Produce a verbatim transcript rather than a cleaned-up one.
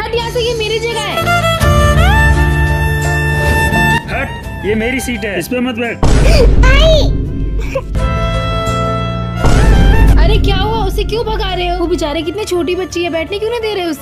हट यहाँ से, ये मेरी जगह है। हट, ये मेरी सीट है, इस पे मत बैठ। अरे क्या हुआ, उसे क्यों भगा रहे हो? वो बेचारे कितनी छोटी बच्ची है, बैठने क्यों नहीं दे रहे हो?